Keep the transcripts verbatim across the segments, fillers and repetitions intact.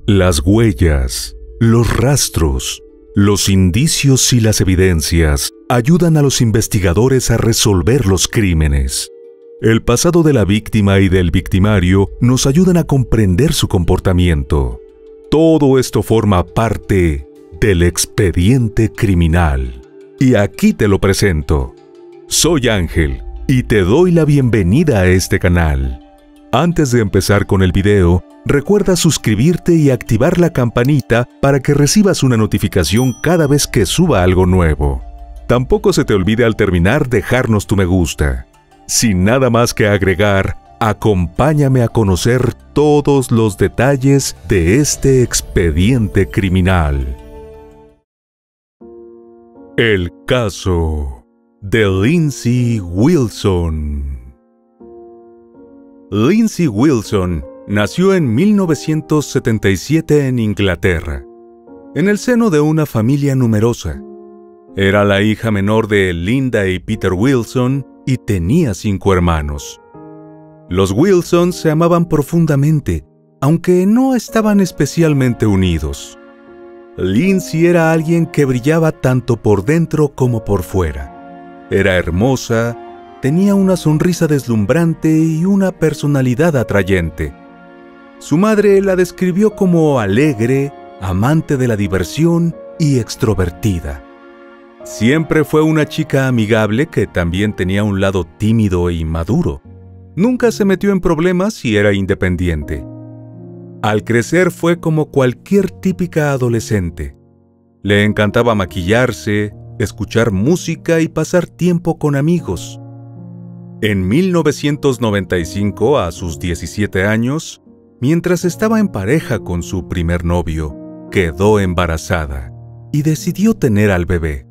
Las huellas, los rastros, los indicios y las evidencias ayudan a los investigadores a resolver los crímenes. El pasado de la víctima y del victimario nos ayudan a comprender su comportamiento. Todo esto forma parte del expediente criminal. Y aquí te lo presento. Soy Ángel y te doy la bienvenida a este canal. Antes de empezar con el video, recuerda suscribirte y activar la campanita para que recibas una notificación cada vez que suba algo nuevo. Tampoco se te olvide al terminar dejarnos tu me gusta. Sin nada más que agregar, acompáñame a conocer todos los detalles de este expediente criminal. El caso de Lindsay Wilson. Lindsay Wilson nació en mil novecientos setenta y siete en Inglaterra, en el seno de una familia numerosa. Era la hija menor de Linda y Peter Wilson y tenía cinco hermanos. Los Wilson se amaban profundamente, aunque no estaban especialmente unidos. Lindsay era alguien que brillaba tanto por dentro como por fuera. Era hermosa, tenía una sonrisa deslumbrante y una personalidad atrayente. Su madre la describió como alegre, amante de la diversión y extrovertida. Siempre fue una chica amigable que también tenía un lado tímido e inmaduro. Nunca se metió en problemas y era independiente. Al crecer fue como cualquier típica adolescente. Le encantaba maquillarse, escuchar música y pasar tiempo con amigos. En mil novecientos noventa y cinco, a sus diecisiete años, mientras estaba en pareja con su primer novio, quedó embarazada y decidió tener al bebé.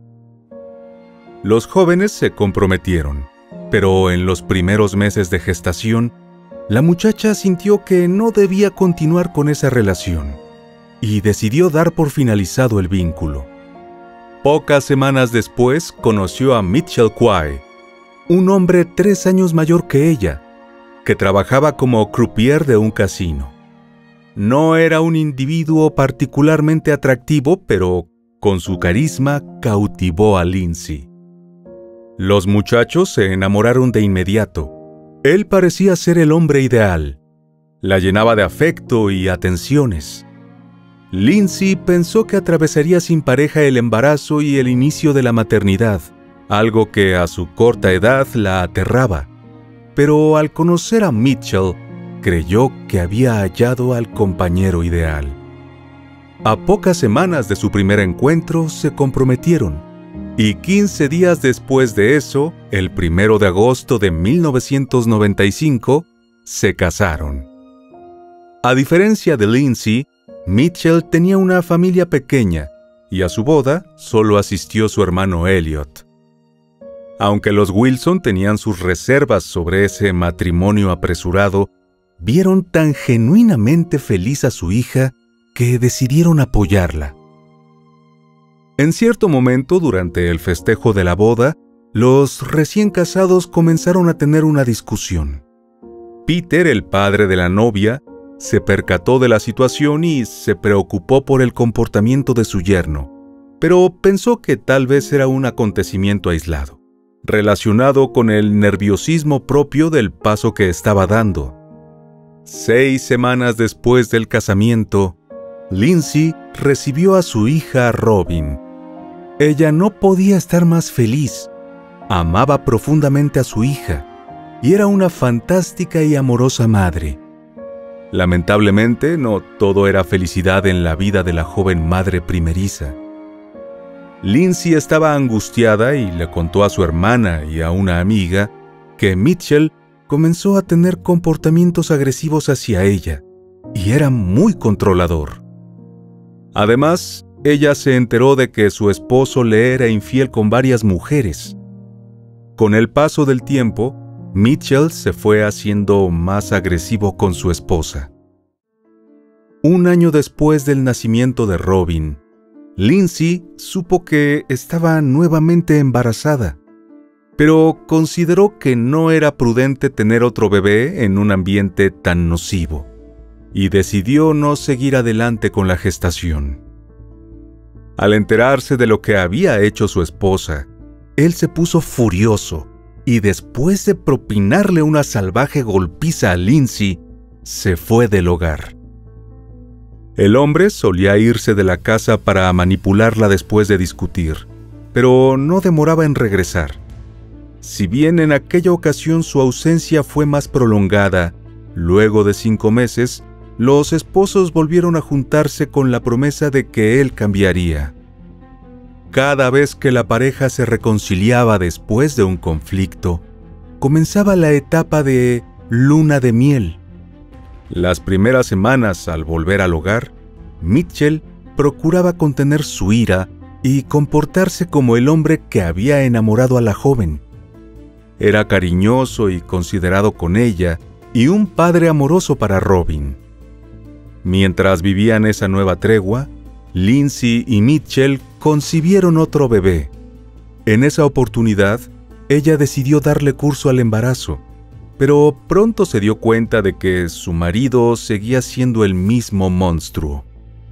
Los jóvenes se comprometieron, pero en los primeros meses de gestación, la muchacha sintió que no debía continuar con esa relación y decidió dar por finalizado el vínculo. Pocas semanas después conoció a Mitchell Quay, un hombre tres años mayor que ella, que trabajaba como croupier de un casino. No era un individuo particularmente atractivo, pero con su carisma cautivó a Lindsay. Los muchachos se enamoraron de inmediato. Él parecía ser el hombre ideal. La llenaba de afecto y atenciones. Lindsay pensó que atravesaría sin pareja el embarazo y el inicio de la maternidad, algo que a su corta edad la aterraba. Pero al conocer a Mitchell, creyó que había hallado al compañero ideal. A pocas semanas de su primer encuentro se comprometieron, y quince días después de eso, el primero de agosto de mil novecientos noventa y cinco, se casaron. A diferencia de Lindsay, Mitchell tenía una familia pequeña, y a su boda solo asistió su hermano Elliot. Aunque los Wilson tenían sus reservas sobre ese matrimonio apresurado, vieron tan genuinamente feliz a su hija que decidieron apoyarla. En cierto momento, durante el festejo de la boda, los recién casados comenzaron a tener una discusión. Peter, el padre de la novia, se percató de la situación y se preocupó por el comportamiento de su yerno, pero pensó que tal vez era un acontecimiento aislado, relacionado con el nerviosismo propio del paso que estaba dando. Seis semanas después del casamiento, Lindsay recibió a su hija Robin. Ella no podía estar más feliz. Amaba profundamente a su hija y era una fantástica y amorosa madre. Lamentablemente, no todo era felicidad en la vida de la joven madre primeriza. Lindsay estaba angustiada y le contó a su hermana y a una amiga que Mitchell comenzó a tener comportamientos agresivos hacia ella y era muy controlador. Además, ella se enteró de que su esposo le era infiel con varias mujeres. Con el paso del tiempo, Mitchell se fue haciendo más agresivo con su esposa. Un año después del nacimiento de Robin, Lindsay supo que estaba nuevamente embarazada, pero consideró que no era prudente tener otro bebé en un ambiente tan nocivo. y decidió no seguir adelante con la gestación. Al enterarse de lo que había hecho su esposa, él se puso furioso y después de propinarle una salvaje golpiza a Lindsay, se fue del hogar. El hombre solía irse de la casa para manipularla después de discutir, pero no demoraba en regresar. Si bien en aquella ocasión su ausencia fue más prolongada, luego de cinco meses, los esposos volvieron a juntarse con la promesa de que él cambiaría. Cada vez que la pareja se reconciliaba después de un conflicto, comenzaba la etapa de luna de miel. Las primeras semanas, al volver al hogar, Mitchell procuraba contener su ira y comportarse como el hombre que había enamorado a la joven. Era cariñoso y considerado con ella y un padre amoroso para Robin. Mientras vivían esa nueva tregua, Lindsay y Mitchell concibieron otro bebé. En esa oportunidad, ella decidió darle curso al embarazo, pero pronto se dio cuenta de que su marido seguía siendo el mismo monstruo.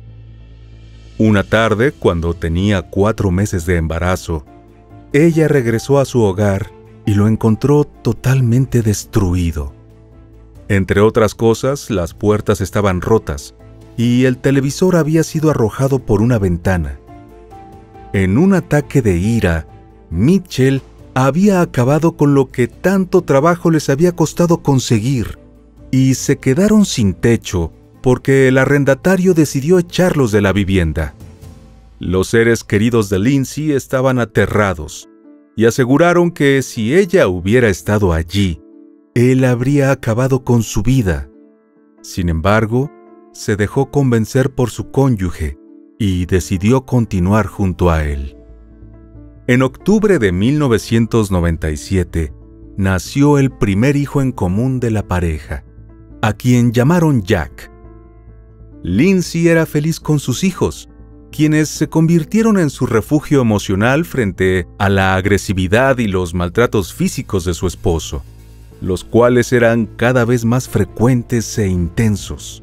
Una tarde, cuando tenía cuatro meses de embarazo, ella regresó a su hogar y lo encontró totalmente destruido. Entre otras cosas, las puertas estaban rotas y el televisor había sido arrojado por una ventana. En un ataque de ira, Mitchell había acabado con lo que tanto trabajo les había costado conseguir, y se quedaron sin techo porque el arrendatario decidió echarlos de la vivienda. Los seres queridos de Lindsay estaban aterrados y aseguraron que si ella hubiera estado allí, él habría acabado con su vida. Sin embargo, se dejó convencer por su cónyuge y decidió continuar junto a él. En octubre de mil novecientos noventa y siete, nació el primer hijo en común de la pareja, a quien llamaron Jack. Lindsay era feliz con sus hijos, quienes se convirtieron en su refugio emocional frente a la agresividad y los maltratos físicos de su esposo, los cuales eran cada vez más frecuentes e intensos.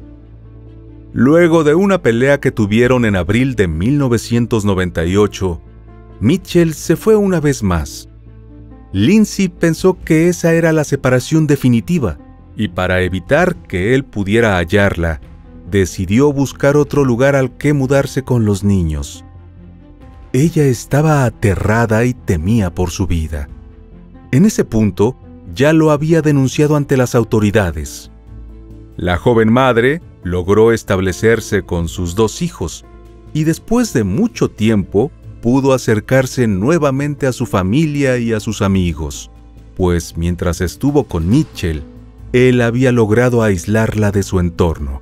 Luego de una pelea que tuvieron en abril de mil novecientos noventa y ocho, Mitchell se fue una vez más. Lindsay pensó que esa era la separación definitiva, y para evitar que él pudiera hallarla, decidió buscar otro lugar al que mudarse con los niños. Ella estaba aterrada y temía por su vida. En ese punto, ya lo había denunciado ante las autoridades. La joven madre logró establecerse con sus dos hijos, y después de mucho tiempo, pudo acercarse nuevamente a su familia y a sus amigos, pues mientras estuvo con Mitchell, él había logrado aislarla de su entorno.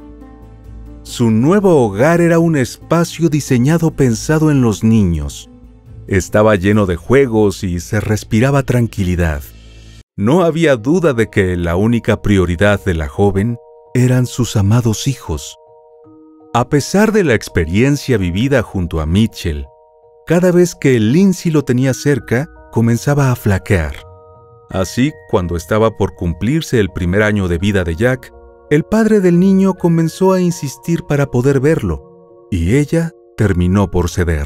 Su nuevo hogar era un espacio diseñado pensado en los niños. Estaba lleno de juegos y se respiraba tranquilidad. No había duda de que la única prioridad de la joven eran sus amados hijos. A pesar de la experiencia vivida junto a Mitchell, cada vez que Lindsay lo tenía cerca, comenzaba a flaquear. Así, cuando estaba por cumplirse el primer año de vida de Jack, el padre del niño comenzó a insistir para poder verlo, y ella terminó por ceder.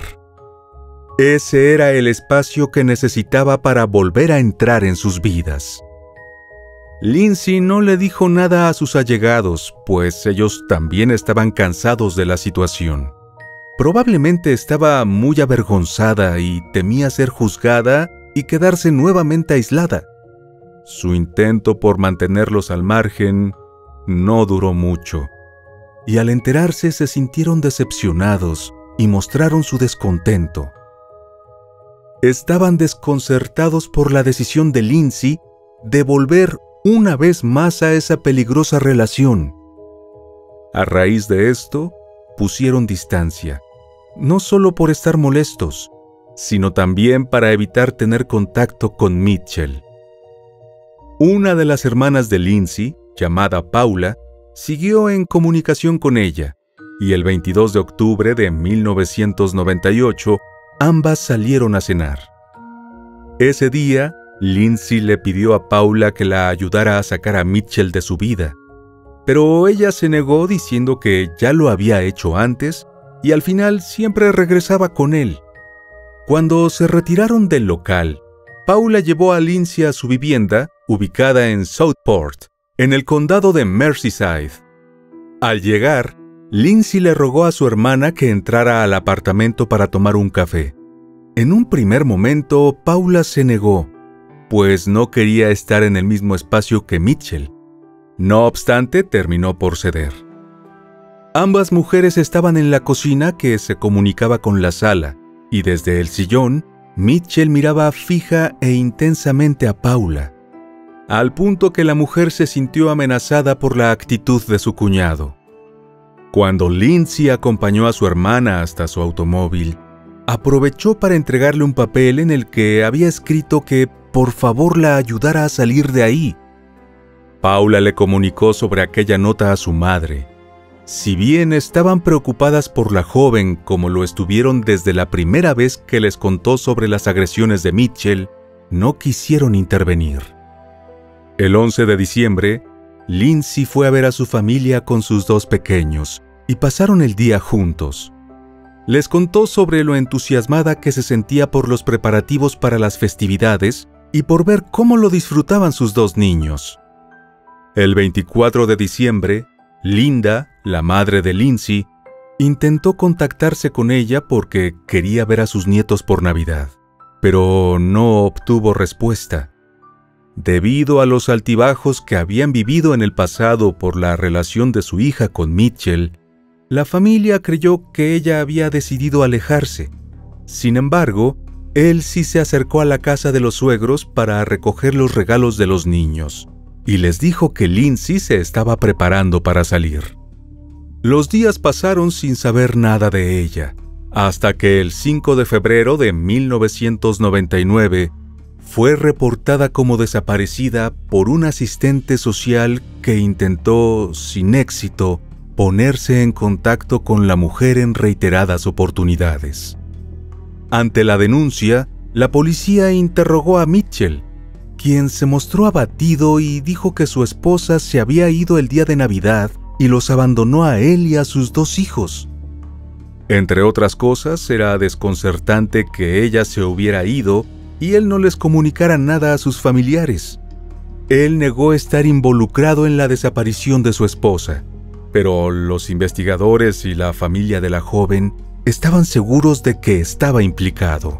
Ese era el espacio que necesitaba para volver a entrar en sus vidas. Lindsay no le dijo nada a sus allegados, pues ellos también estaban cansados de la situación. Probablemente estaba muy avergonzada y temía ser juzgada y quedarse nuevamente aislada. Su intento por mantenerlos al margen no duró mucho, y al enterarse se sintieron decepcionados y mostraron su descontento. Estaban desconcertados por la decisión de Lindsay de volver una vez más a esa peligrosa relación. A raíz de esto, pusieron distancia, no solo por estar molestos, sino también para evitar tener contacto con Mitchell. Una de las hermanas de Lindsay, llamada Paula, siguió en comunicación con ella, y el veintidós de octubre de mil novecientos noventa y ocho, ambas salieron a cenar. Ese día, Lindsay le pidió a Paula que la ayudara a sacar a Mitchell de su vida. pero ella se negó diciendo que ya lo había hecho antes y al final siempre regresaba con él. Cuando se retiraron del local, Paula llevó a Lindsay a su vivienda, ubicada en Southport, en el condado de Merseyside. Al llegar, Lindsay le rogó a su hermana que entrara al apartamento para tomar un café. En un primer momento, Paula se negó, pues no quería estar en el mismo espacio que Mitchell. No obstante, terminó por ceder. Ambas mujeres estaban en la cocina que se comunicaba con la sala, y desde el sillón, Mitchell miraba fija e intensamente a Paula, al punto que la mujer se sintió amenazada por la actitud de su cuñado. Cuando Lindsay acompañó a su hermana hasta su automóvil, aprovechó para entregarle un papel en el que había escrito que por favor la ayudara a salir de ahí. Paula le comunicó sobre aquella nota a su madre. Si bien estaban preocupadas por la joven como lo estuvieron desde la primera vez que les contó sobre las agresiones de Mitchell, no quisieron intervenir. El once de diciembre, Lindsay fue a ver a su familia con sus dos pequeños y pasaron el día juntos. Les contó sobre lo entusiasmada que se sentía por los preparativos para las festividades y por ver cómo lo disfrutaban sus dos niños. El veinticuatro de diciembre, Linda, la madre de Lindsay, intentó contactarse con ella porque quería ver a sus nietos por Navidad, pero no obtuvo respuesta. Debido a los altibajos que habían vivido en el pasado por la relación de su hija con Mitchell, la familia creyó que ella había decidido alejarse. Sin embargo, él sí se acercó a la casa de los suegros para recoger los regalos de los niños, y les dijo que Lindsay se estaba preparando para salir. Los días pasaron sin saber nada de ella, hasta que el cinco de febrero de mil novecientos noventa y nueve fue reportada como desaparecida por un asistente social que intentó, sin éxito, ponerse en contacto con la mujer en reiteradas oportunidades. Ante la denuncia, la policía interrogó a Mitchell, quien se mostró abatido y dijo que su esposa se había ido el día de Navidad y los abandonó a él y a sus dos hijos. Entre otras cosas, era desconcertante que ella se hubiera ido y él no les comunicara nada a sus familiares. Él negó estar involucrado en la desaparición de su esposa, pero los investigadores y la familia de la joven estaban seguros de que estaba implicado.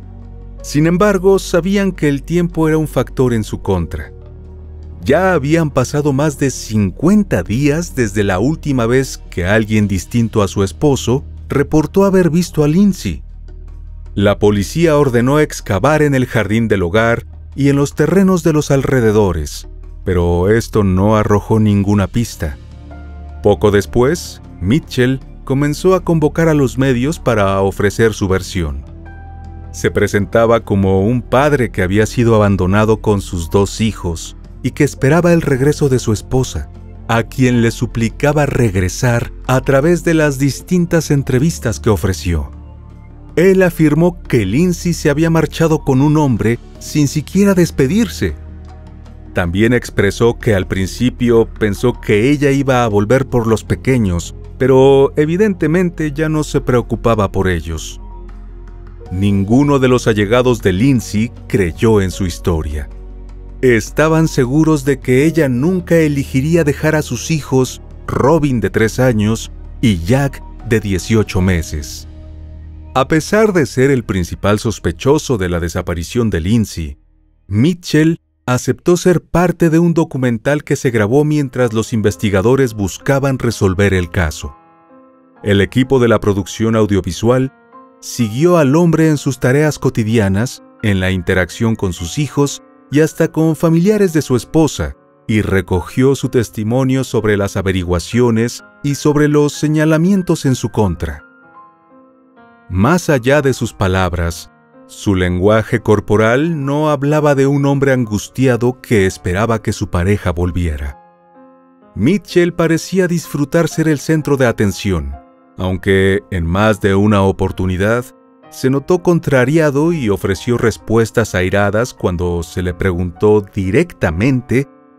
Sin embargo, sabían que el tiempo era un factor en su contra. Ya habían pasado más de cincuenta días desde la última vez que alguien distinto a su esposo reportó haber visto a Lindsay. La policía ordenó excavar en el jardín del hogar y en los terrenos de los alrededores, pero esto no arrojó ninguna pista. Poco después, Mitchell comenzó a convocar a los medios para ofrecer su versión. Se presentaba como un padre que había sido abandonado con sus dos hijos y que esperaba el regreso de su esposa, a quien le suplicaba regresar a través de las distintas entrevistas que ofreció. Él afirmó que Lindsay se había marchado con un hombre sin siquiera despedirse. También expresó que al principio pensó que ella iba a volver por los pequeños, pero evidentemente ya no se preocupaba por ellos. Ninguno de los allegados de Lindsay creyó en su historia. Estaban seguros de que ella nunca elegiría dejar a sus hijos, Robin de tres años y Jack de dieciocho meses. A pesar de ser el principal sospechoso de la desaparición de Lindsay, Mitchell aceptó ser parte de un documental que se grabó mientras los investigadores buscaban resolver el caso. El equipo de la producción audiovisual siguió al hombre en sus tareas cotidianas, en la interacción con sus hijos y hasta con familiares de su esposa, y recogió su testimonio sobre las averiguaciones y sobre los señalamientos en su contra. Más allá de sus palabras, su lenguaje corporal no hablaba de un hombre angustiado que esperaba que su pareja volviera. Mitchell parecía disfrutar ser el centro de atención, aunque en más de una oportunidad se notó contrariado y ofreció respuestas airadas cuando se le preguntó directamente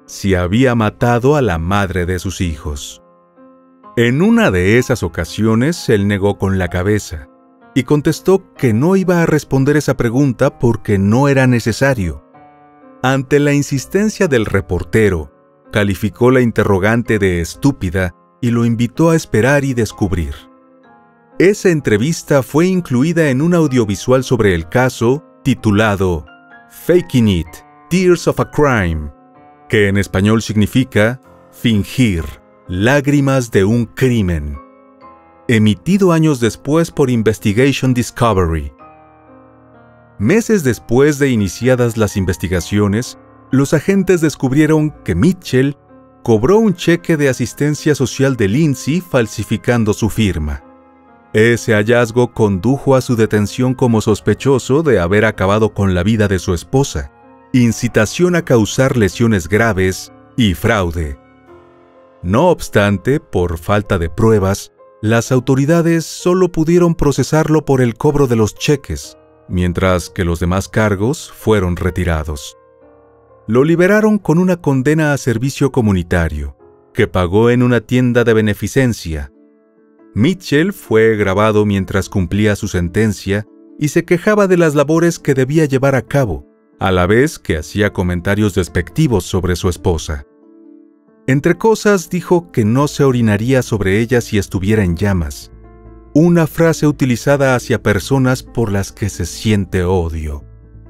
si había matado a la madre de sus hijos. En una de esas ocasiones, él negó con la cabeza y contestó que no iba a responder esa pregunta porque no era necesario. Ante la insistencia del reportero, calificó la interrogante de estúpida y lo invitó a esperar y descubrir. Esa entrevista fue incluida en un audiovisual sobre el caso titulado Faking It, Tears of a Crime, que en español significa Fingir, lágrimas de un crimen, emitido años después por Investigation Discovery. Meses después de iniciadas las investigaciones, los agentes descubrieron que Mitchell cobró un cheque de asistencia social de Lindsay falsificando su firma. Ese hallazgo condujo a su detención como sospechoso de haber acabado con la vida de su esposa, incitación a causar lesiones graves y fraude. No obstante, por falta de pruebas, las autoridades solo pudieron procesarlo por el cobro de los cheques, mientras que los demás cargos fueron retirados. Lo liberaron con una condena a servicio comunitario, que pagó en una tienda de beneficencia. Mitchell fue grabado mientras cumplía su sentencia y se quejaba de las labores que debía llevar a cabo, a la vez que hacía comentarios despectivos sobre su esposa. Entre cosas, dijo que no se orinaría sobre ella si estuviera en llamas, una frase utilizada hacia personas por las que se siente odio.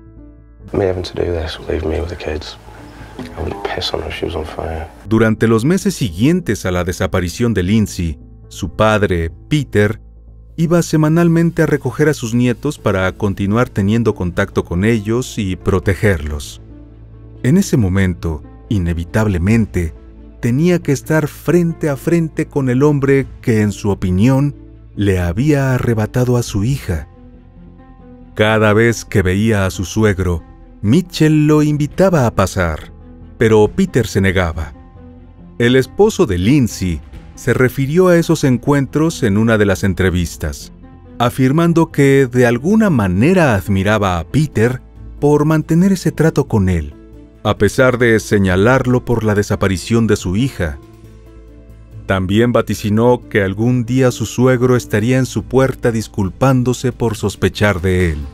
Durante los meses siguientes a la desaparición de Lindsay, su padre, Peter, iba semanalmente a recoger a sus nietos para continuar teniendo contacto con ellos y protegerlos. En ese momento, inevitablemente, tenía que estar frente a frente con el hombre que, en su opinión, le había arrebatado a su hija. Cada vez que veía a su suegro, Mitchell lo invitaba a pasar, pero Peter se negaba. El esposo de Lindsay se refirió a esos encuentros en una de las entrevistas, afirmando que de alguna manera admiraba a Peter por mantener ese trato con él, a pesar de señalarlo por la desaparición de su hija. También vaticinó que algún día su suegro estaría en su puerta disculpándose por sospechar de él.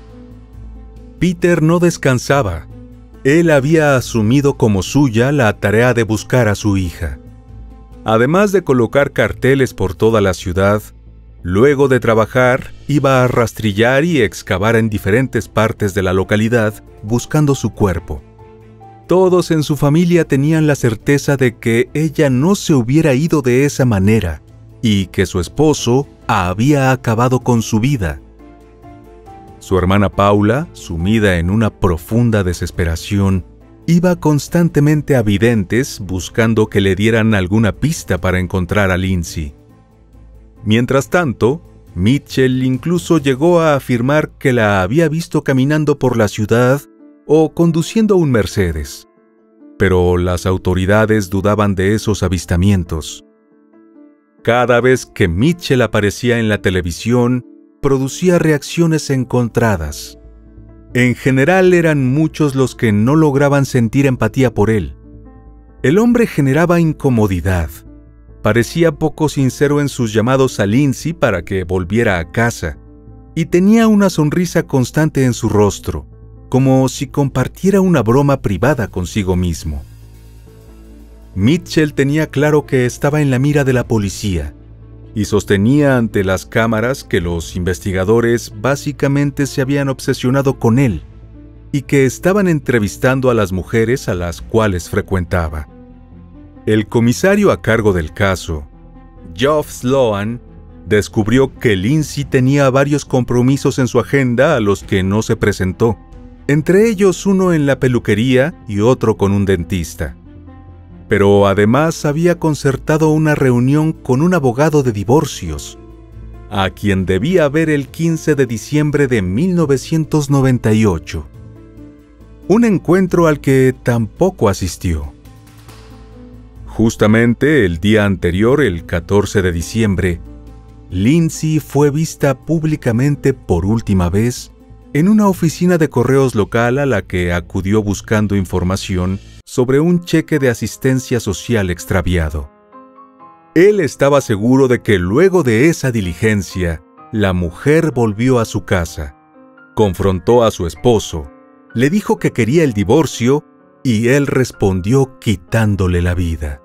Peter no descansaba. Él había asumido como suya la tarea de buscar a su hija. Además de colocar carteles por toda la ciudad, luego de trabajar, iba a rastrillar y excavar en diferentes partes de la localidad buscando su cuerpo. Todos en su familia tenían la certeza de que ella no se hubiera ido de esa manera y que su esposo había acabado con su vida. Su hermana Paula, sumida en una profunda desesperación, iba constantemente a videntes buscando que le dieran alguna pista para encontrar a Lindsay. Mientras tanto, Mitchell incluso llegó a afirmar que la había visto caminando por la ciudad o conduciendo un Mercedes. Pero las autoridades dudaban de esos avistamientos. Cada vez que Mitchell aparecía en la televisión, producía reacciones encontradas. En general eran muchos los que no lograban sentir empatía por él. El hombre generaba incomodidad. Parecía poco sincero en sus llamados a Lindsay para que volviera a casa, y tenía una sonrisa constante en su rostro, como si compartiera una broma privada consigo mismo. Mitchell tenía claro que estaba en la mira de la policía, y sostenía ante las cámaras que los investigadores básicamente se habían obsesionado con él y que estaban entrevistando a las mujeres a las cuales frecuentaba. El comisario a cargo del caso, Geoff Sloan, descubrió que Lindsay tenía varios compromisos en su agenda a los que no se presentó, entre ellos uno en la peluquería y otro con un dentista. Pero además había concertado una reunión con un abogado de divorcios, a quien debía ver el quince de diciembre de mil novecientos noventa y ocho. Un encuentro al que tampoco asistió. Justamente el día anterior, el catorce de diciembre, Lindsay fue vista públicamente por última vez en una oficina de correos local a la que acudió buscando información sobre un cheque de asistencia social extraviado. Él estaba seguro de que luego de esa diligencia, la mujer volvió a su casa, confrontó a su esposo, le dijo que quería el divorcio y él respondió quitándole la vida.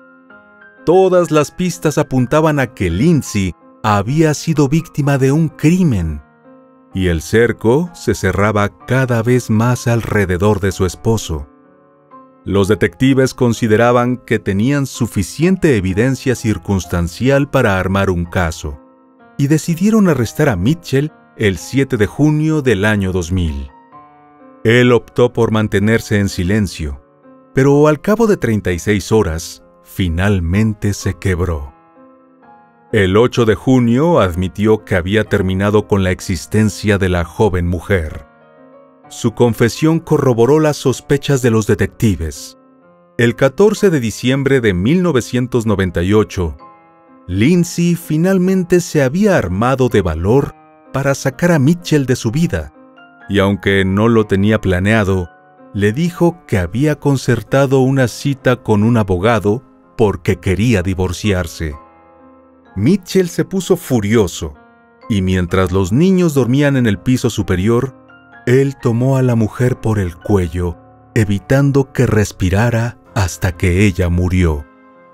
Todas las pistas apuntaban a que Lindsay había sido víctima de un crimen, y el cerco se cerraba cada vez más alrededor de su esposo. Los detectives consideraban que tenían suficiente evidencia circunstancial para armar un caso, y decidieron arrestar a Mitchell el siete de junio del año dos mil. Él optó por mantenerse en silencio, pero al cabo de treinta y seis horas, finalmente se quebró. El ocho de junio admitió que había terminado con la existencia de la joven mujer. Su confesión corroboró las sospechas de los detectives. El catorce de diciembre de mil novecientos noventa y ocho, Lindsay finalmente se había armado de valor para sacar a Mitchell de su vida, y aunque no lo tenía planeado, le dijo que había concertado una cita con un abogado porque quería divorciarse. Mitchell se puso furioso, y mientras los niños dormían en el piso superior, él tomó a la mujer por el cuello, evitando que respirara hasta que ella murió.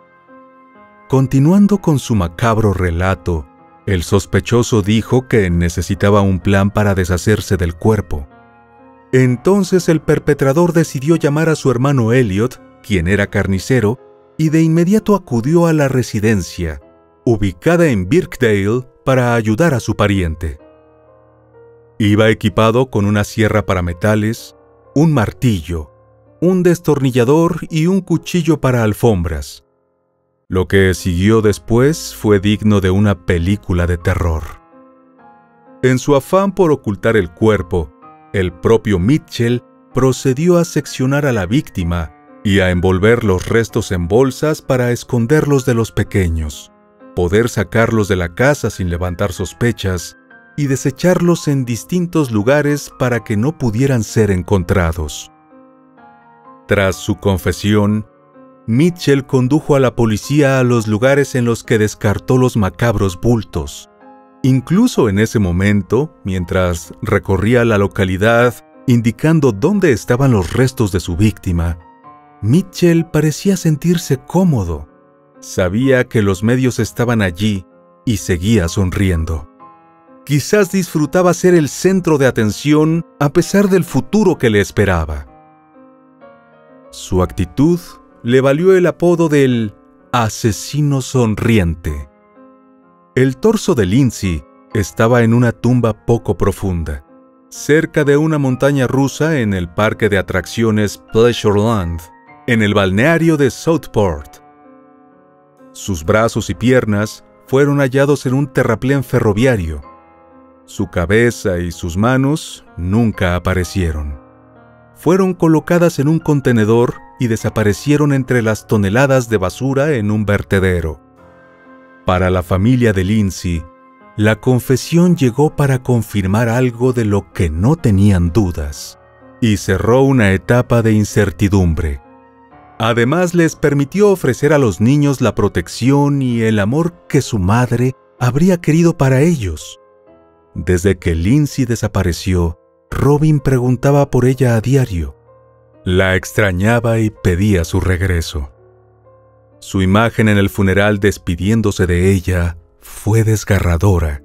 Continuando con su macabro relato, el sospechoso dijo que necesitaba un plan para deshacerse del cuerpo. Entonces el perpetrador decidió llamar a su hermano Elliot, quien era carnicero, y de inmediato acudió a la residencia, ubicada en Birkdale, para ayudar a su pariente. Iba equipado con una sierra para metales, un martillo, un destornillador y un cuchillo para alfombras. Lo que siguió después fue digno de una película de terror. En su afán por ocultar el cuerpo, el propio Mitchell procedió a seccionar a la víctima y a envolver los restos en bolsas para esconderlos de los pequeños, poder sacarlos de la casa sin levantar sospechas y desecharlos en distintos lugares para que no pudieran ser encontrados. Tras su confesión, Mitchell condujo a la policía a los lugares en los que descartó los macabros bultos. Incluso en ese momento, mientras recorría la localidad indicando dónde estaban los restos de su víctima, Mitchell parecía sentirse cómodo. Sabía que los medios estaban allí y seguía sonriendo. Quizás disfrutaba ser el centro de atención a pesar del futuro que le esperaba. Su actitud le valió el apodo del asesino sonriente. El torso de Lindsay estaba en una tumba poco profunda, cerca de una montaña rusa en el parque de atracciones Pleasureland, en el balneario de Southport. Sus brazos y piernas fueron hallados en un terraplén ferroviario. Su cabeza y sus manos nunca aparecieron. Fueron colocadas en un contenedor y desaparecieron entre las toneladas de basura en un vertedero. Para la familia de Lindsay, la confesión llegó para confirmar algo de lo que no tenían dudas, y cerró una etapa de incertidumbre. Además, les permitió ofrecer a los niños la protección y el amor que su madre habría querido para ellos. Desde que Lindsay desapareció, Robin preguntaba por ella a diario. La extrañaba y pedía su regreso. Su imagen en el funeral despidiéndose de ella fue desgarradora.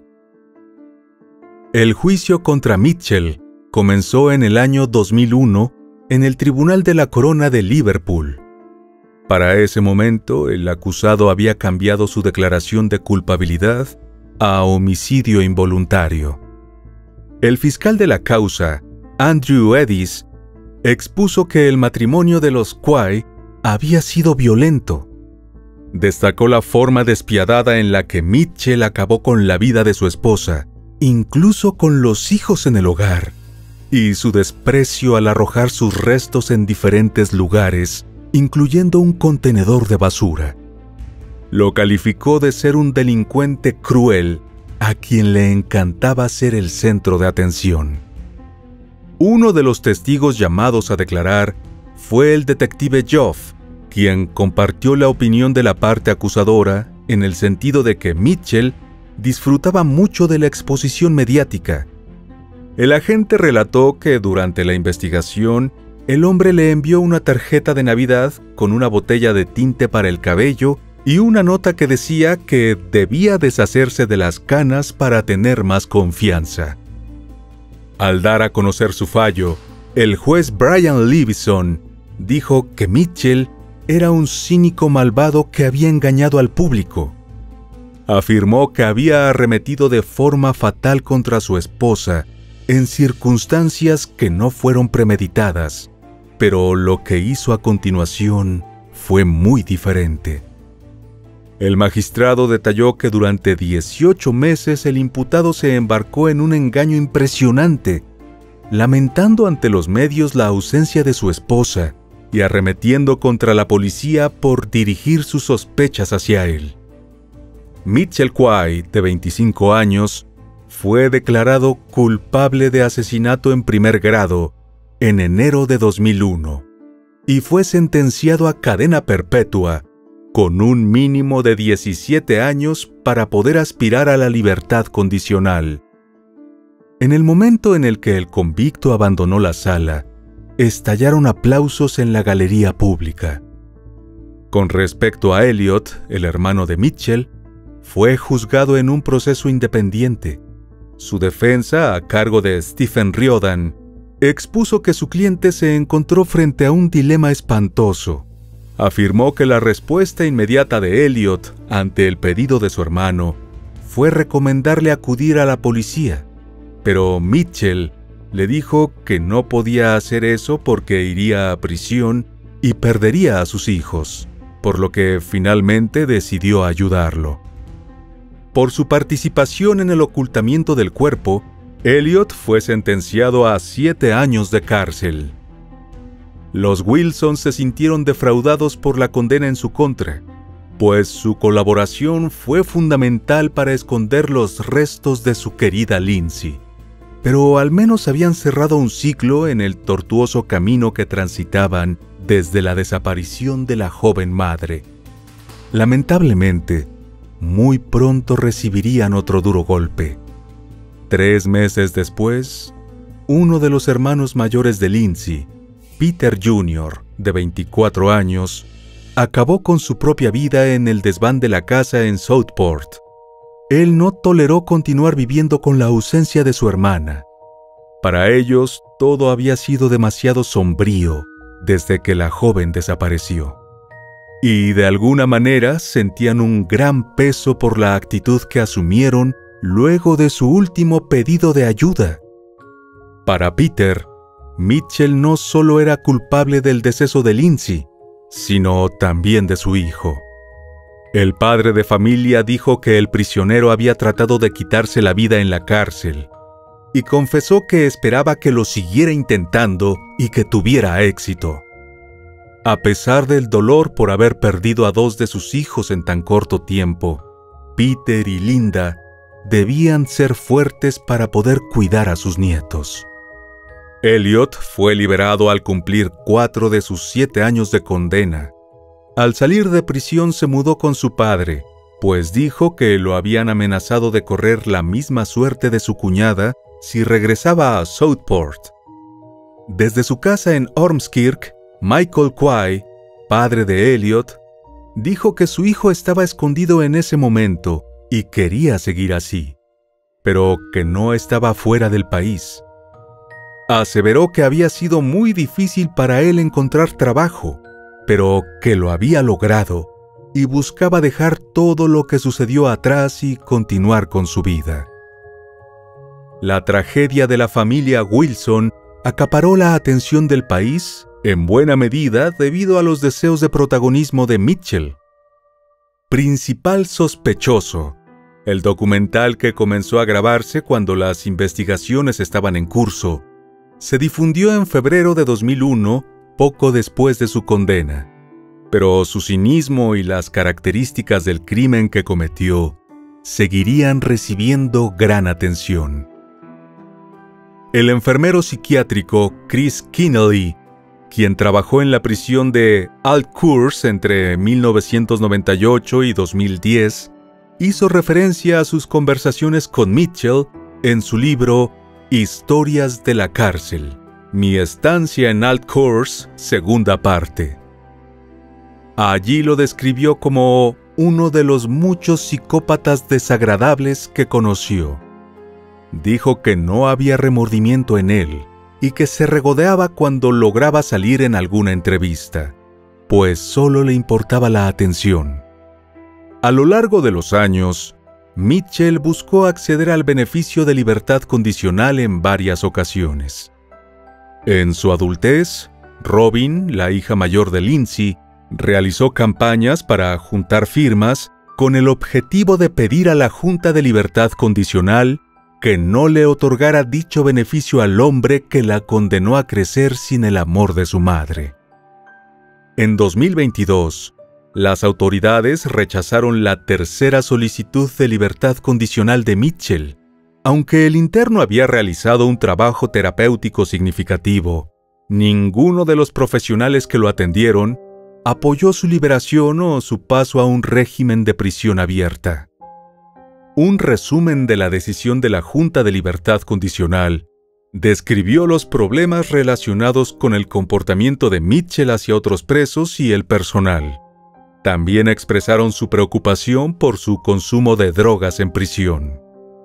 El juicio contra Mitchell comenzó en el año dos mil uno en el Tribunal de la Corona de Liverpool. Para ese momento, el acusado había cambiado su declaración de culpabilidad a homicidio involuntario. El fiscal de la causa, Andrew Edis, expuso que el matrimonio de los Quay había sido violento. Destacó la forma despiadada en la que Mitchell acabó con la vida de su esposa, incluso con los hijos en el hogar, y su desprecio al arrojar sus restos en diferentes lugares, incluyendo un contenedor de basura. Lo calificó de ser un delincuente cruel a quien le encantaba ser el centro de atención. Uno de los testigos llamados a declarar fue el detective Joff, quien compartió la opinión de la parte acusadora en el sentido de que Mitchell disfrutaba mucho de la exposición mediática. El agente relató que durante la investigación, el hombre le envió una tarjeta de Navidad con una botella de tinte para el cabello y una nota que decía que debía deshacerse de las canas para tener más confianza. Al dar a conocer su fallo, el juez Brian Levison dijo que Mitchell era un cínico malvado que había engañado al público. Afirmó que había arremetido de forma fatal contra su esposa en circunstancias que no fueron premeditadas, pero lo que hizo a continuación fue muy diferente. El magistrado detalló que durante dieciocho meses el imputado se embarcó en un engaño impresionante, lamentando ante los medios la ausencia de su esposa y arremetiendo contra la policía por dirigir sus sospechas hacia él. Mitchell Quay, de veinticinco años, fue declarado culpable de asesinato en primer grado en enero de dos mil uno y fue sentenciado a cadena perpetua con un mínimo de diecisiete años para poder aspirar a la libertad condicional. En el momento en el que el convicto abandonó la sala, estallaron aplausos en la galería pública. Con respecto a Elliot, el hermano de Mitchell, fue juzgado en un proceso independiente. Su defensa, a cargo de Stephen Riordan, expuso que su cliente se encontró frente a un dilema espantoso. Afirmó que la respuesta inmediata de Elliot ante el pedido de su hermano fue recomendarle acudir a la policía, pero Mitchell le dijo que no podía hacer eso porque iría a prisión y perdería a sus hijos, por lo que finalmente decidió ayudarlo. Por su participación en el ocultamiento del cuerpo, Elliot fue sentenciado a siete años de cárcel. Los Wilson se sintieron defraudados por la condena en su contra, pues su colaboración fue fundamental para esconder los restos de su querida Lindsay. Pero al menos habían cerrado un ciclo en el tortuoso camino que transitaban desde la desaparición de la joven madre. Lamentablemente, muy pronto recibirían otro duro golpe. Tres meses después, uno de los hermanos mayores de Lindsay, Peter junior, de veinticuatro años, acabó con su propia vida en el desván de la casa en Southport. Él no toleró continuar viviendo con la ausencia de su hermana. Para ellos, todo había sido demasiado sombrío desde que la joven desapareció. Y de alguna manera sentían un gran peso por la actitud que asumieron luego de su último pedido de ayuda. Para Peter, Mitchell no solo era culpable del deceso de Lindsay, sino también de su hijo. El padre de familia dijo que el prisionero había tratado de quitarse la vida en la cárcel y confesó que esperaba que lo siguiera intentando y que tuviera éxito. A pesar del dolor por haber perdido a dos de sus hijos en tan corto tiempo, Peter y Linda debían ser fuertes para poder cuidar a sus nietos. Elliot fue liberado al cumplir cuatro de sus siete años de condena. Al salir de prisión se mudó con su padre, pues dijo que lo habían amenazado de correr la misma suerte de su cuñada si regresaba a Southport. Desde su casa en Ormskirk, Michael Quay, padre de Elliot, dijo que su hijo estaba escondido en ese momento y quería seguir así, pero que no estaba fuera del país. Aseveró que había sido muy difícil para él encontrar trabajo, pero que lo había logrado y buscaba dejar todo lo que sucedió atrás y continuar con su vida. La tragedia de la familia Wilson acaparó la atención del país en buena medida debido a los deseos de protagonismo de Mitchell. Principal sospechoso, el documental que comenzó a grabarse cuando las investigaciones estaban en curso, se difundió en febrero de dos mil uno, poco después de su condena, pero su cinismo y las características del crimen que cometió seguirían recibiendo gran atención. El enfermero psiquiátrico Chris Kinnelly, quien trabajó en la prisión de Alt-Kurz entre mil novecientos noventa y ocho y dos mil diez, hizo referencia a sus conversaciones con Mitchell en su libro Historias de la cárcel, mi estancia en Alt-Kurz, segunda parte. Allí lo describió como uno de los muchos psicópatas desagradables que conoció. Dijo que no había remordimiento en él y que se regodeaba cuando lograba salir en alguna entrevista, pues solo le importaba la atención. A lo largo de los años, Mitchell buscó acceder al beneficio de libertad condicional en varias ocasiones. En su adultez, Robin, la hija mayor de Lindsay, realizó campañas para juntar firmas con el objetivo de pedir a la Junta de Libertad Condicional que no le otorgara dicho beneficio al hombre que la condenó a crecer sin el amor de su madre. En dos mil veintidós, las autoridades rechazaron la tercera solicitud de libertad condicional de Mitchell, aunque el interno había realizado un trabajo terapéutico significativo. Ninguno de los profesionales que lo atendieron apoyó su liberación o su paso a un régimen de prisión abierta. Un resumen de la decisión de la Junta de Libertad Condicional describió los problemas relacionados con el comportamiento de Mitchell hacia otros presos y el personal. También expresaron su preocupación por su consumo de drogas en prisión.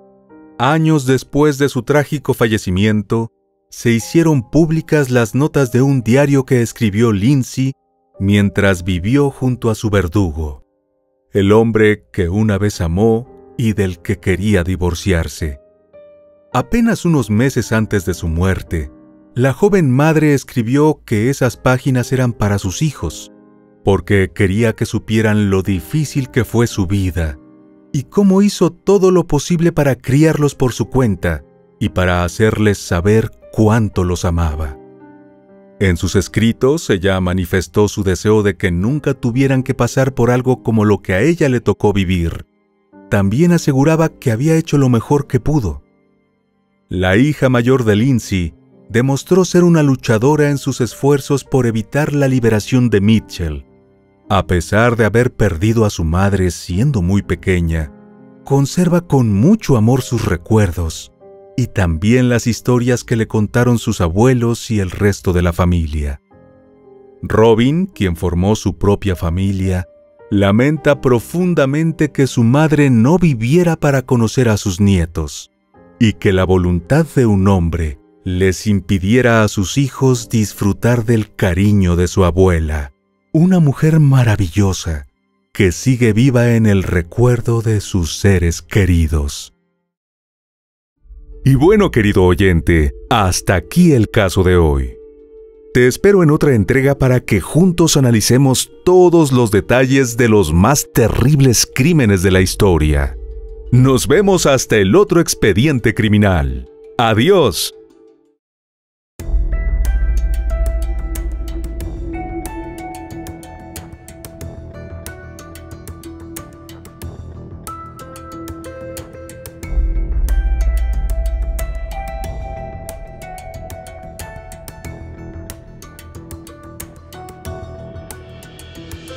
Años después de su trágico fallecimiento, se hicieron públicas las notas de un diario que escribió Lindsay mientras vivió junto a su verdugo, el hombre que una vez amó y del que quería divorciarse. Apenas unos meses antes de su muerte, la joven madre escribió que esas páginas eran para sus hijos, porque quería que supieran lo difícil que fue su vida y cómo hizo todo lo posible para criarlos por su cuenta y para hacerles saber cuánto los amaba. En sus escritos, ella manifestó su deseo de que nunca tuvieran que pasar por algo como lo que a ella le tocó vivir. También aseguraba que había hecho lo mejor que pudo. La hija mayor de Lindsay demostró ser una luchadora en sus esfuerzos por evitar la liberación de Mitchell. A pesar de haber perdido a su madre siendo muy pequeña, conserva con mucho amor sus recuerdos y también las historias que le contaron sus abuelos y el resto de la familia. Robin, quien formó su propia familia, lamenta profundamente que su madre no viviera para conocer a sus nietos y que la voluntad de un hombre les impidiera a sus hijos disfrutar del cariño de su abuela, una mujer maravillosa que sigue viva en el recuerdo de sus seres queridos. Y bueno, querido oyente, hasta aquí el caso de hoy. Te espero en otra entrega para que juntos analicemos todos los detalles de los más terribles crímenes de la historia. Nos vemos hasta el otro expediente criminal. Adiós.